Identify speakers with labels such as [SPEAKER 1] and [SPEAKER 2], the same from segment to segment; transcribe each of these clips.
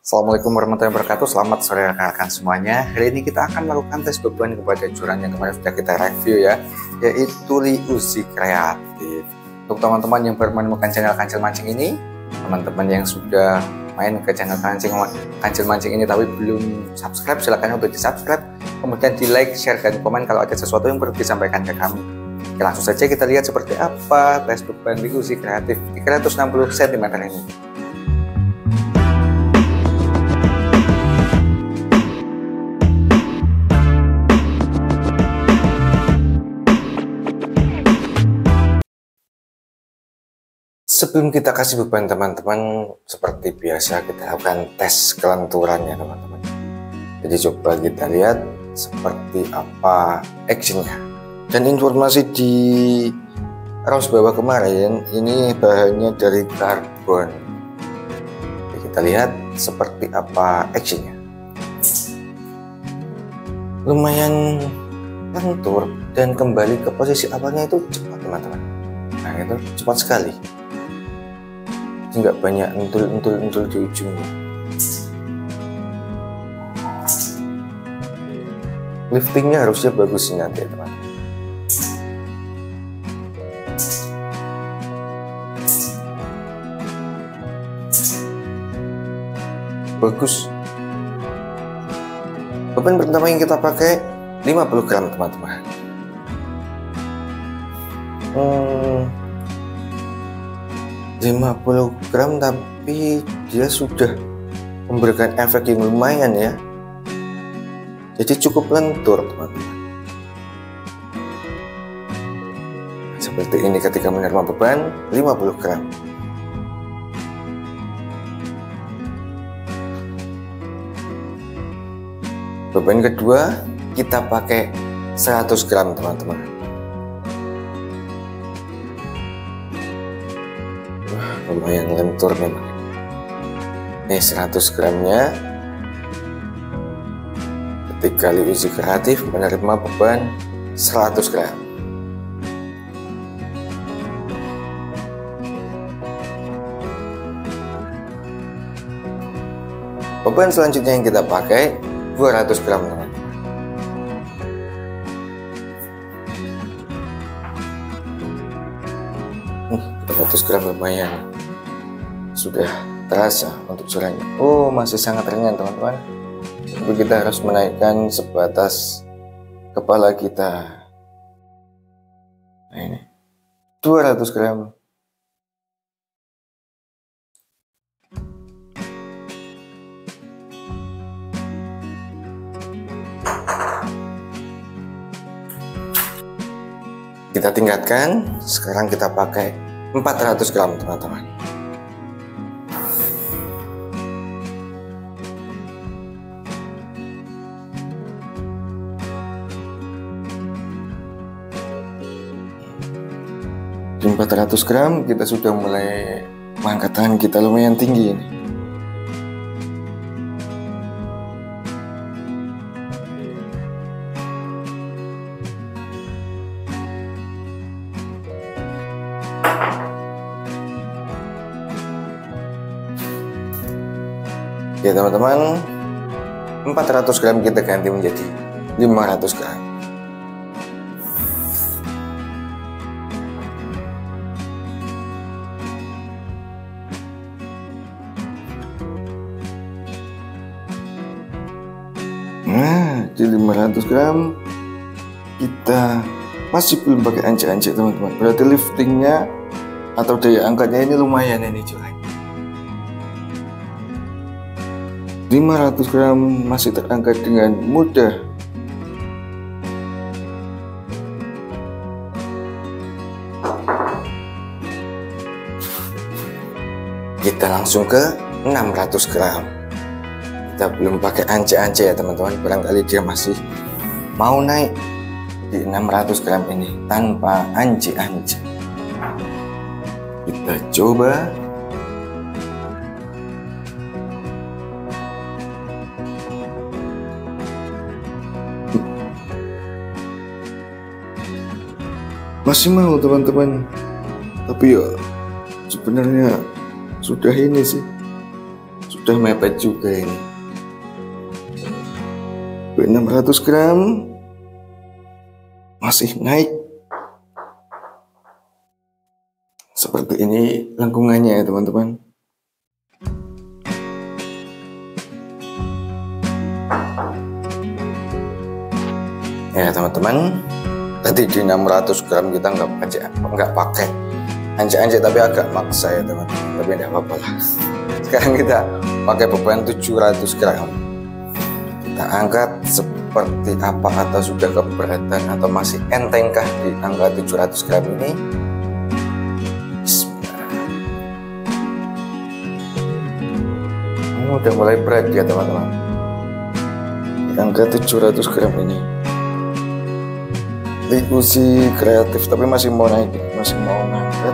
[SPEAKER 1] Assalamualaikum warahmatullahi wabarakatuh. Selamat sore rekan-rekan semuanya. Hari ini kita akan melakukan tes beban kepada joran yang kemarin sudah kita review ya, yaitu Li Uzi Kreatif. Untuk teman-teman yang baru menemukan channel Kancil Mancing ini, teman-teman yang sudah main ke channel Kancil Mancing ini tapi belum subscribe, silahkan untuk di subscribe, kemudian di like, share, dan komen kalau ada sesuatu yang perlu disampaikan ke kami. Oke, langsung saja kita lihat seperti apa tes beban Li Uzi Kreatif 360 cm ini. Sebelum kita kasih beban teman-teman, seperti biasa kita lakukan tes kelenturannya teman-teman. Jadi coba kita lihat seperti apa actionnya. Dan informasi di raus bawah kemarin, ini bahannya dari karbon. Jadi kita lihat seperti apa actionnya. Lumayan lentur dan kembali ke posisi awalnya itu cepat teman-teman. Nah itu cepat sekali. Nggak banyak entul di ujungnya. Liftingnya harusnya bagus nanti ya teman. Bagus. Beban pertama yang kita pakai 50 gram teman-teman. 50 gram tapi dia sudah memberikan efek yang lumayan ya, jadi cukup lentur teman-teman. Seperti ini ketika menerima beban 50 gram. Beban kedua kita pakai 100 gram teman-teman. Lumayan lentur memang. Nih 100 gramnya ketika Li Uzi Kreatif menerima beban 100 gram. Beban selanjutnya yang kita pakai 200 gram teman. 200 gram lumayan, sudah terasa untuk jorannya. Oh, masih sangat ringan teman-teman. Tapi kita harus menaikkan sebatas kepala kita. Nah ini 200 gram. Kita tingkatkan, sekarang kita pakai 400 gram teman-teman. Di 400 gram kita sudah mulai mengangkat tangan kita lumayan tinggi ini. Ya teman-teman, 400 gram kita ganti menjadi 500 gram. Nah, di 500 gram kita masih belum pakai anjak-anjak teman-teman. Berarti liftingnya atau daya angkatnya ini lumayan ini coy. 500 gram masih terangkat dengan mudah. Kita langsung ke 600 gram. Kita belum pakai anjak-anjak ya teman-teman. Barangkali dia masih mau naik di 600 gram ini tanpa anjak-anjak. Kita coba. Masih mau teman-teman, tapi ya sebenarnya sudah ini sih, sudah mepet juga ini. 600 gram masih naik seperti ini lengkungannya ya teman-teman. Ya teman-teman, tadi di 600 gram kita nggak pakai anjak-anjak, tapi agak maksa ya teman-teman, tapi tidak apa-apa lah. Sekarang kita pakai beban 700 gram. Kita angkat seperti apa, atau sudah keberatan atau masih entengkah di angka 700 gram ini. Ini udah mulai berat ya teman-teman, di angka 700 gram ini. Uzi kreatif, tapi masih mau naik, masih mau ngangkat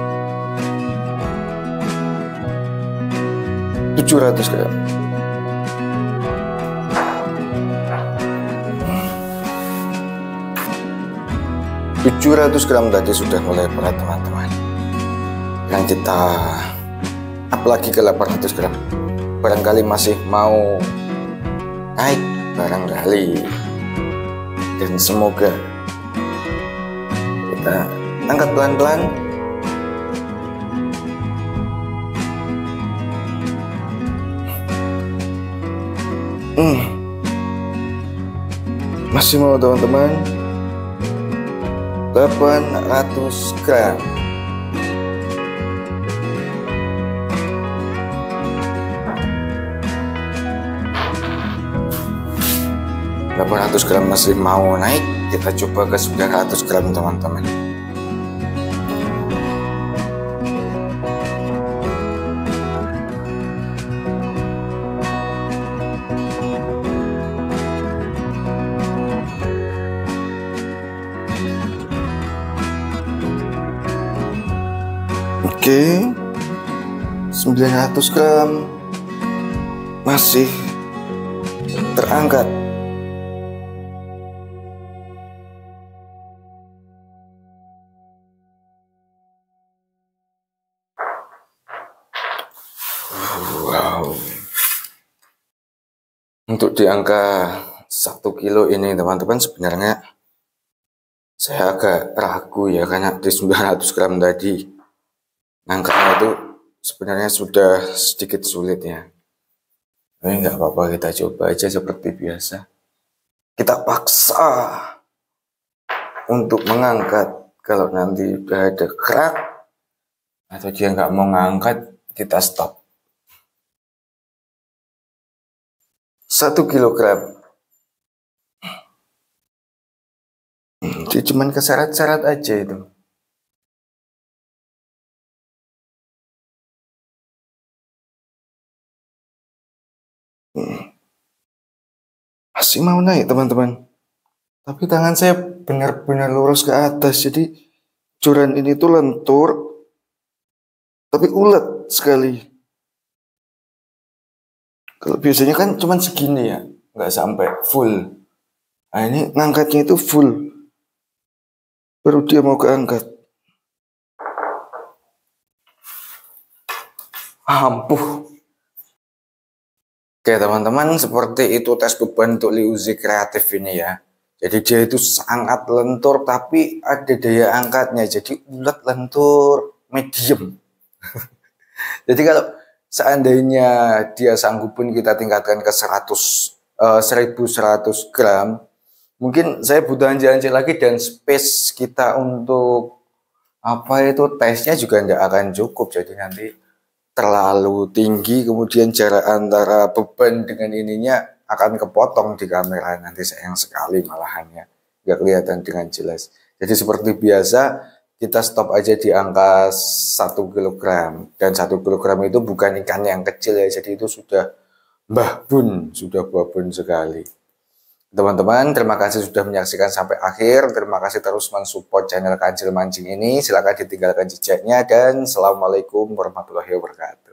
[SPEAKER 1] 700 gram. 700 gram tadi sudah mulai berat teman-teman. Dan kita up lagi ke 800 gram. Barangkali masih mau naik, barangkali. Dan semoga kita angkat pelan-pelan. Masih mau teman-teman. 800 gram. Gram masih mau naik, kita coba ke 900 gram teman-teman. Oke, 900 gram masih terangkat. Wow. Untuk di angka 1 kilo ini teman-teman, sebenarnya saya agak ragu ya, karena di 900 gram tadi angkanya itu sebenarnya sudah sedikit sulit ya. Tapi nggak apa-apa, kita coba aja seperti biasa. Kita paksa untuk mengangkat. Kalau nanti udah ada kerak atau dia nggak mau ngangkat, kita stop. 1 kilogram. Dia cuman keseret-seret aja itu. Masih mau naik teman-teman, tapi tangan saya benar-benar lurus ke atas, jadi joran ini tuh lentur tapi ulet sekali. Kalau biasanya kan cuman segini ya, nggak sampai full. Nah ini ngangkatnya itu full, baru dia mau keangkat. Ampuh. Oke teman-teman, seperti itu tes beban untuk Li-Uzi kreatif ini ya. Jadi dia itu sangat lentur, tapi ada daya angkatnya, jadi ulet, lentur, medium. Jadi kalau seandainya dia sanggupin kita tingkatkan ke 1100 gram, mungkin saya butuh anjir-anjir lagi, dan space kita untuk apa itu tesnya juga tidak akan cukup. Jadi nanti terlalu tinggi, kemudian jarak antara beban dengan ininya akan kepotong di kamera, nanti sayang sekali malahannya nggak kelihatan dengan jelas. Jadi seperti biasa kita stop aja di angka 1 kilogram, dan 1 kilogram itu bukan ikan yang kecil ya, jadi itu sudah babun, sudah babun sekali. Teman-teman, terima kasih sudah menyaksikan sampai akhir. Terima kasih terus mensupport channel Kancil Mancing ini. Silahkan ditinggalkan jejaknya, dan Assalamualaikum warahmatullahi wabarakatuh.